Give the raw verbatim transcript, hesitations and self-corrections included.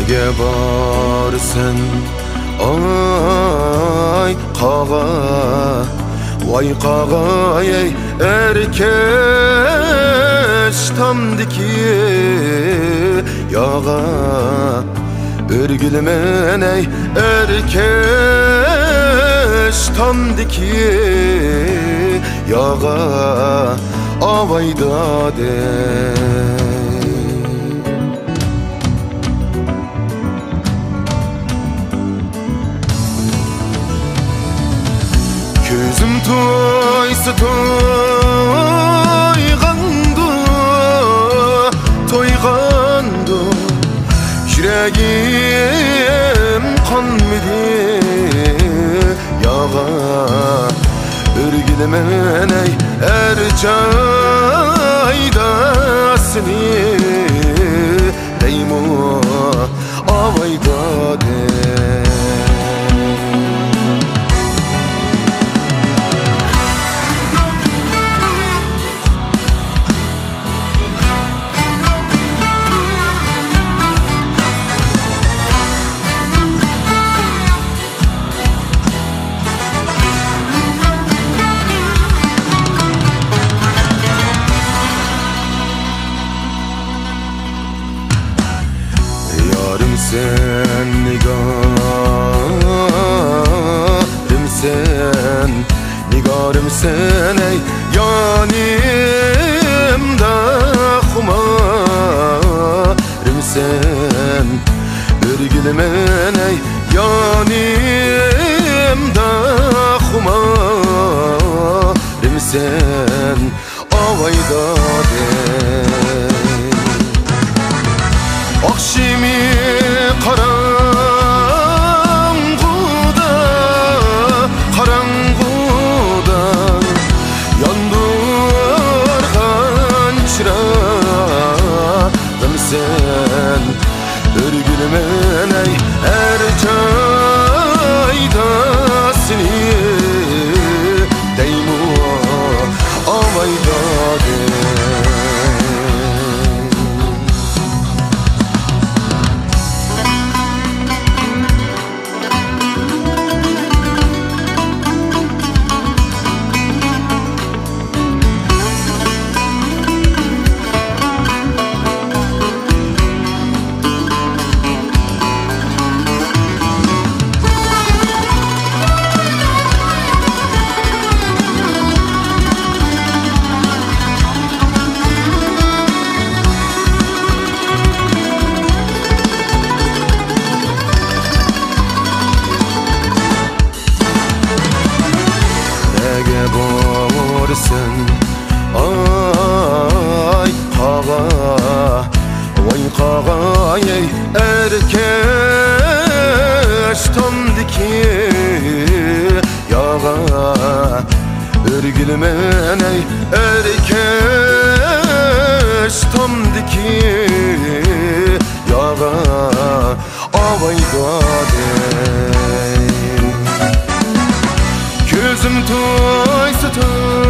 nege barsen ay qağa vay qağa ey erkeş tamdiki yağa örgülmen ey erkeş tamdiki yağa avayda de Gözüm toysa toygandu, toygandu Yüreğim kanmidi yağa Örgülmen ey ercaydasını Deymu avayda de Sen nigarım sen, nigarım sen ey yanimda xumarım sen Örgülmen ey yanimda xumarım sen Avayda de Akşimi karanguda, karanguda yandırgan çırağım sen Örgülmen ey ercaydasını Deymu avayda de Borsen ay qağa vay qağa ey erkeş tamdiki yağa Örgülmen ey erkeş tamdiki yağa avayda de Gözüm toysa toy